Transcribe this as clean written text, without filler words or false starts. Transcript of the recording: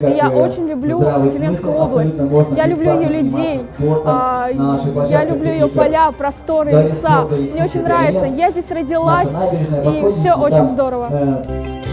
Я очень люблю Тюменскую область, я люблю ее людей, я люблю ее поля, просторы, леса. Мне очень нравится, я здесь родилась, и все очень здорово.